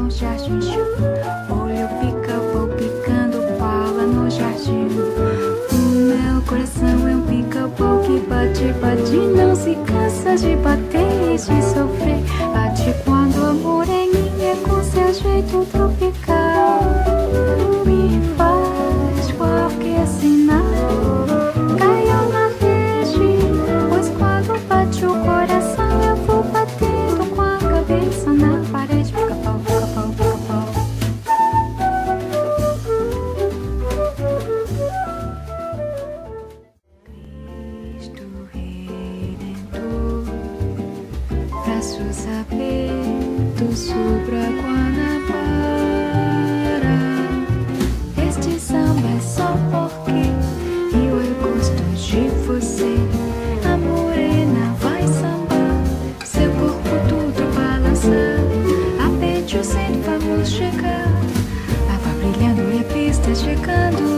no jardim. Olha o pica-pau picando bala no jardim. O meu coração é um pica-pau que bate, bate, não se cansa de bater e de sofrer. Bate quando o amor é ninha com seu jeito tropical. Me faz qualquer sinal. Caiu na rede, pois quando bate o coração eu vou batendo com a cabeça na parede. Pica-pau, pica-pau, pica-pau. Cristo Redentor, braços abertos sobre a Guanabara. Este samba é só porque eu gosto de você. A morena vai sambar, seu corpo tudo balançar. A pente o centro vamos chegar. Lava brilhando e a pista chegando.